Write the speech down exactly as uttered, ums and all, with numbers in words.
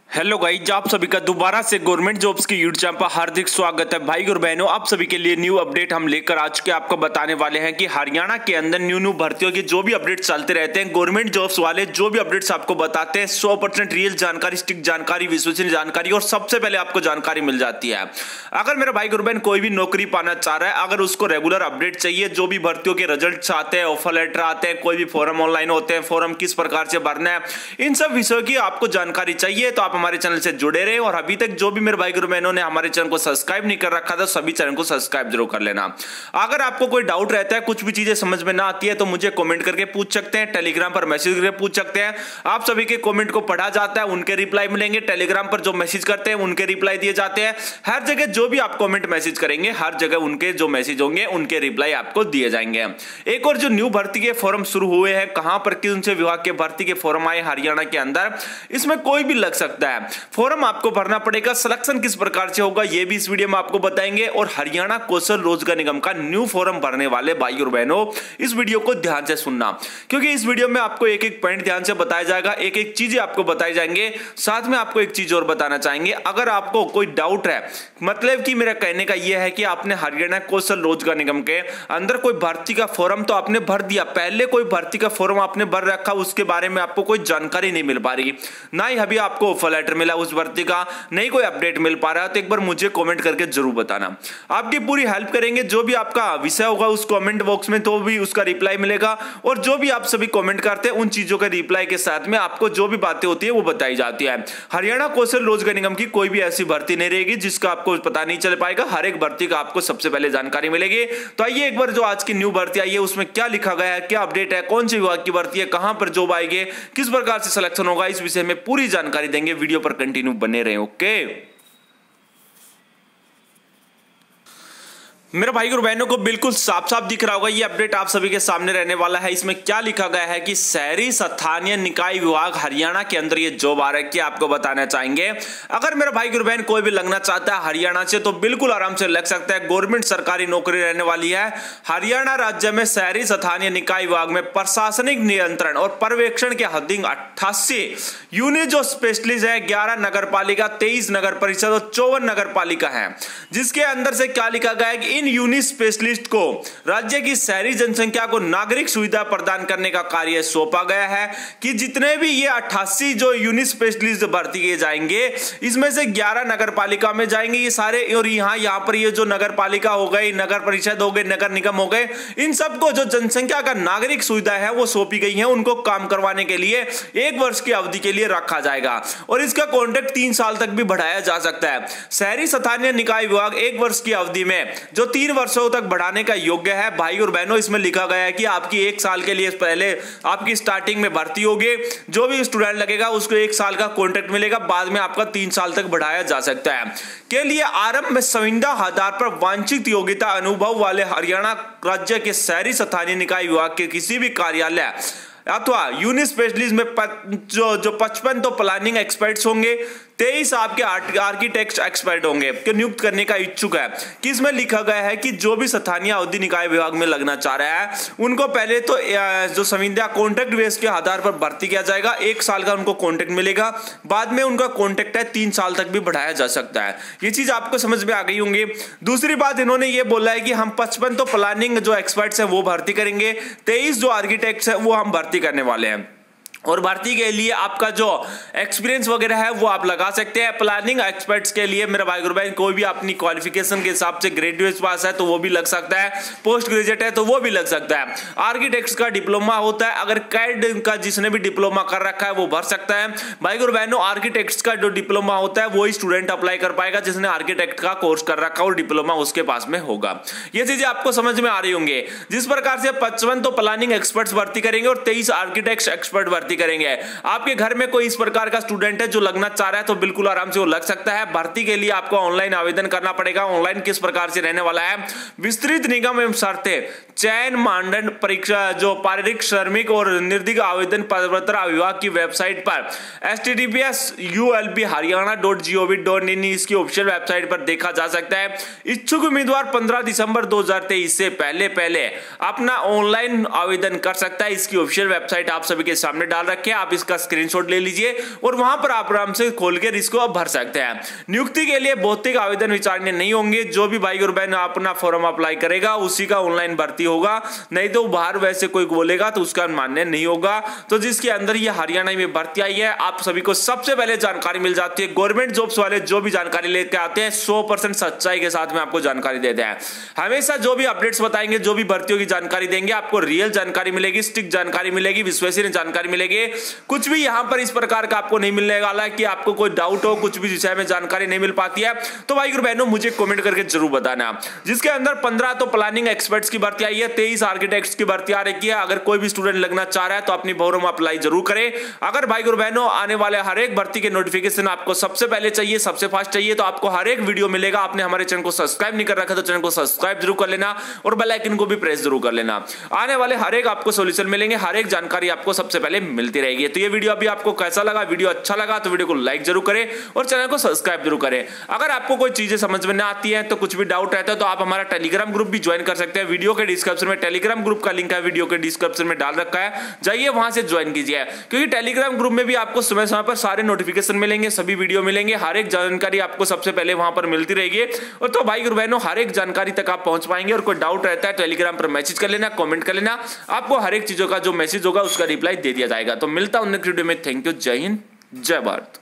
Hello guys, आप सभी का दोबारा से गवर्नमेंट जॉब्स के यूट्यूब चैनल पर हार्दिक स्वागत है। भाई और बहनों, आप सभी के लिए न्यू अपडेट हम लेकर आज के आपको बताने वाले हैं कि हरियाणा के अंदर न्यू न्यू भर्तियों की जो भी अपडेट चलते रहते हैं, गवर्नमेंट जॉब्स वाले जो भी अपडेट्स आपको बताते हैं, सौ परसेंट रियल जानकारी, स्टिक जानकारी, विश्वसनीय जानकारी और सबसे पहले आपको जानकारी मिल जाती है। अगर मेरा भाई और बहन कोई भी नौकरी पाना चाह रहा है, अगर उसको रेगुलर अपडेट चाहिए, जो भी भर्तियों के रिजल्ट आते हैं, ऑफर लेटर आते हैं, कोई भी फॉर्म ऑनलाइन होते हैं, फॉर्म किस प्रकार से भरना है, इन सब विषयों की आपको जानकारी चाहिए तो आप हमारे चैनल से जुड़े रहे। और अभी तक जो भी मेरे भाई और बहनों ने हमारे चैनल को सब्सक्राइब नहीं कर रखा था, सभी चैनल को सब्सक्राइब जरूर कर लेना। अगर आपको कोई डाउट रहता है, कुछ भी चीजें समझ में ना आती है, तो मुझे कमेंट करके पूछ सकते हैं, टेलीग्राम पर मैसेज करके पूछ सकते हैं। आप सभी के कमेंट को पढ़ा जाता है, उनके रिप्लाई मिलेंगे। टेलीग्राम पर जो मैसेज करते हैं उनके रिप्लाई दिए जाते हैं। हर जगह जो भी आप कमेंट मैसेज करेंगे, हर जगह उनके जो मैसेज होंगे उनके रिप्लाई आपको दिए जाएंगे। एक और जो न्यू भर्ती के फॉर्म शुरू हुए हैं, कहां पर किन से विभाग के भर्ती के फॉर्म आए हरियाणा के अंदर, इसमें कोई भी लग सकता है। फॉर्म आपको भरना पड़ेगा, सिलेक्शन किस प्रकार से होगा ये भी इस वीडियो में आपको बताएंगे। और हरियाणा कौशल रोजगार निगम का न्यू फॉर्म भरने वाले भाई और बहनों, इस वीडियो को ध्यान से सुनना, क्योंकि इस वीडियो में आपको एक एक पॉइंट ध्यान से बताया जाएगा, एक एक चीजें आपको बताई जाएंगे। साथ में आपको एक चीज और बताना चाहेंगे, अगर आपको कोई डाउट है, मतलब कि मेरा कहने का यह है कि आपने हरियाणा कौशल रोजगार निगम के अंदर कोई भर्ती का फॉर्म तो आपने भर दिया, पहले कोई भर्ती का फॉर्म आपने भर रखा, उसके बारे में आपको कोई जानकारी नहीं मिल पा रही, ना ही अभी आपको ऑफर लेटर मिला उस भर्ती का, नहीं कोई अपडेट मिल पा रहा है, तो एक बार मुझे कमेंट करके जरूर बताना। आपकी पूरी हेल्प करेंगे। जो भी आपका विषय होगा उस कमेंट बॉक्स में तो भी उसका रिप्लाई मिलेगा। और जो भी आप सभी कमेंट करते हैं, उन चीजों के रिप्लाई के साथ में आपको जो भी बातें होती है वो बताई जाती है। हरियाणा कौशल रोजगार निगम की कोई भी ऐसी भर्ती नहीं रहेगी जिसका आपको पता नहीं चल पाएगा। हर एक भर्ती का आपको सबसे पहले जानकारी मिलेगी। तो आइए एक बार जो आज की न्यू भर्ती आई है उसमें क्या लिखा गया है, क्या अपडेट है, कौन सी विभाग की भर्ती है, कहां पर जॉब आएगी, किस प्रकार से सिलेक्शन होगा, इस विषय में पूरी जानकारी देंगे। वीडियो पर कंटिन्यू बने रहे। ओके, मेरे भाई और बहनों को बिल्कुल साफ साफ दिख रहा होगा, ये अपडेट आप सभी के सामने रहने वाला है। इसमें क्या लिखा गया है कि शहरी स्थानीय निकाय विभाग हरियाणा के अंदर ये जॉब आ रही है, आपको बताना चाहेंगे। अगर मेरा भाई और बहन कोई भी लगना चाहता है हरियाणा से तो बिल्कुल आराम से लग सकता है। गवर्नमेंट सरकारी नौकरी रहने वाली है। हरियाणा राज्य में शहरी स्थानीय निकाय विभाग में प्रशासनिक नियंत्रण और पर्यवेक्षण के हदिंग अट्ठासी यूनिट जो स्पेशलिस्ट है, ग्यारह नगर पालिका, तेईस नगर परिषद और चौवन नगर पालिका है, जिसके अंदर से क्या लिखा गया है कि इन यूनिट स्पेशलिस्ट को राज्य की शहरी जनसंख्या को नागरिक सुविधा प्रदान करने का कार्य सौंपा गया है। कि जितने भी ये अट्ठासी जो यूनिट स्पेशलिस्ट भर्ती किए जाएंगे, इसमें से ग्यारह नगर पालिका में जाएंगे ये सारे, और यहाँ यहाँ पर ये जो नगर पालिका हो गई, नगर परिषद हो गए, नगर निगम हो गए, इन सबको जो जनसंख्या का नागरिक सुविधा है वो सौंपी गई है। उनको काम करवाने के लिए एक वर्ष की अवधि के लिए रखा जाएगा और इसका कॉन्ट्रैक्ट तीन साल तक भी बढ़ाया जा सकता है। शहरी स्थानीय निकाय विभाग एक वर्ष की अवधि में जो तीन वर्षों तक बढ़ाने का योग्य है। भाई और बहनों, इसमें लिखा गया है कि आपकी एक साल के लिए पहले आपकी स्टार्टिंग में भर्ती होगी, जो भी स्टूडेंट लगेगा उसको एक साल का कॉन्ट्रैक्ट मिलेगा, बाद में आपका तीन साल तक बढ़ाया जा सकता है। के लिए आरंभ में संविदा आधार पर वांछित योग्यता अनुभव वाले हरियाणा राज्य के शहरी स्थानीय निकाय विभाग के किसी भी कार्यालय अथवा यूनिट स्पेशलिस्ट में जो जो पचपन तो प्लानिंग एक्सपर्ट्स होंगे, तेईस आपके आर्किटेक्ट एक्सपर्ट होंगे कि नियुक्त करने का इच्छुक है। कि इसमें लिखा गया है कि जो भी स्थानीय अवधि निकाय विभाग में लगना चाह रहा है उनको पहले तो जो संविदा कॉन्ट्रैक्ट बेस के आधार पर भर्ती किया जाएगा, एक साल का उनको कॉन्ट्रैक्ट मिलेगा, बाद में उनका कॉन्ट्रैक्ट है तीन साल तक भी बढ़ाया जा सकता है। ये चीज आपको समझ में आ गई होंगी। दूसरी बात इन्होंने ये बोला है कि हम पचपन तो प्लानिंग जो एक्सपर्ट्स हैं वो भर्ती करेंगे, तेईस जो आर्किटेक्ट्स हैं वो हम भर्ती करने वाले हैं। और भर्ती के लिए आपका जो एक्सपीरियंस वगैरह है वो आप लगा सकते हैं। प्लानिंग एक्सपर्ट्स के लिए मेरा भाई और बहन कोई भी अपनी क्वालिफिकेशन के हिसाब से ग्रेजुएट पास है तो वो भी लग सकता है, पोस्ट ग्रेजुएट है तो वो भी लग सकता है। आर्किटेक्ट्स का डिप्लोमा होता है, अगर कैड का जिसने भी डिप्लोमा कर रखा है वो भर सकता है। भाई और बहनों, आर्किटेक्ट्स का जो डिप्लोमा होता है वही स्टूडेंट अप्लाई कर पाएगा जिसने आर्किटेक्ट का कोर्स कर रखा और डिप्लोमा उसके पास में होगा। ये चीजें आपको समझ में आ रही होंगी। जिस प्रकार से पचपन तो प्लानिंग एक्सपर्ट्स भर्ती करेंगे और तेईस आर्किटेक्ट एक्सपर्ट भर्ती करेंगे। आपके घर में कोई इस प्रकार का स्टूडेंट है जो लगना चाह रहा है तो बिल्कुल आराम से वो लग सकता है। भर्ती के लिए आपको ऑनलाइन आवेदन करना पड़ेगा। ऑनलाइन किस प्रकार से रहने वाला है, विस्तृत निगम एवं शर्तें, चयन मानदंड, परीक्षा जो पारिक श्रमिक और निर्दिग आवेदन पत्र विभाग की वेबसाइट पर H T T P S U L P Haryana dot G O V dot in इसकी ऑफिशियल वेबसाइट पर देखा जा सकता है। इच्छुक उम्मीदवार पंद्रह दिसंबर दो हजार तेईस से पहले पहले अपना ऑनलाइन आवेदन कर सकता है। इसकी ऑफिशियल वेबसाइट आप सभी के सामने डाल डाल रखे हैं, आप इसका स्क्रीनशॉट ले लीजिए और वहां पर आप आराम से खोल कर इसको आप भर सकते हैं। नियुक्ति के लिए भौतिक आवेदन विचारने नहीं होंगे, जो भी भाई और बहन अपना फॉर्म अप्लाई करेगा उसी का ऑनलाइन भर्ती होगा, नहीं तो बाहर वैसे कोई बोलेगा तो उसका मान्य नहीं होगा। तो जिसके अंदर ये हरियाणा में भर्ती आई है, आप सभी को सबसे पहले जानकारी मिल जाती है। गवर्नमेंट जॉब्स वाले जो भी जानकारी लेके आते हैं सौ परसेंट सच्चाई के साथ में आपको जानकारी देते हैं। हमेशा जो भी अपडेट्स बताएंगे, जो भी भर्तियों की जानकारी देंगे, आपको रियल जानकारी मिलेगी, स्टिक जानकारी मिलेगी, विश्वसनीय जानकारी मिलेगी। कुछ भी यहां पर इस प्रकार का आपको नहीं मिलने वाला है कि आपको कोई डाउट हो, कुछ भी विषय में जानकारी नहीं मिल पाती है तो भाई और बहनों मुझे कमेंट करके जरूर बताना। जिसके अंदर पंद्रह तो प्लानिंग एक्सपर्ट्स की भर्ती आई है, तेईस आर्किटेक्ट्स की भर्ती आ रही है। अगर कोई भी स्टूडेंट लगना चाह रहा है तो अपनी फॉर्म अप्लाई जरूर करें। अगर भाई और बहनों आने वाले हर एक भर्ती के नोटिफिकेशन आपको सबसे पहले चाहिए, सबसे फास्ट चाहिए, तो आपको हर एक वीडियो मिलेगा। आपने हमारे चैनल को सब्सक्राइब नहीं कर रखा तो चैनल को सब्सक्राइब जरूर कर लेना और बेल आइकन को भी प्रेस जरूर कर लेना। आने वाले हर एक आपको सॉल्यूशन मिलेंगे, हर एक जानकारी आपको सबसे पहले मिलती रहेगी। तो ये वीडियो अभी आपको कैसा लगा? वीडियो अच्छा लगा तो वीडियो को लाइक जरूर करें और चैनल को सब्सक्राइब जरूर करें। अगर आपको कोई चीजें समझ में ना आती है तो कुछ भी डाउट रहता है तो आप हमारा टेलीग्राम ग्रुप भी ज्वाइन कर सकते हैं। वीडियो के डिस्क्रिप्शन में टेलीग्राम ग्रुप का लिंक है, वीडियो के डिस्क्रिप्शन में डाल रखा है, जाइए वहां से ज्वाइन कीजिए। क्योंकि टेलीग्राम ग्रुप में भी आपको समय समय पर सारे नोटिफिकेशन मिलेंगे, सभी वीडियो मिलेंगे, हर एक जानकारी आपको सबसे पहले वहां पर मिलती रहेगी। और तो भाई और बहनों हर एक जानकारी तक आप पहुंच पाएंगे। और कोई डाउट रहता है टेलीग्राम पर मैसेज कर लेना, कमेंट कर लेना, आपको हर एक चीजों का जो मैसेज होगा उसका रिप्लाई दे दिया जाएगा। तो मिलता हूं नेक्स्ट वीडियो में। थैंक यू, जय हिंद, जय भारत।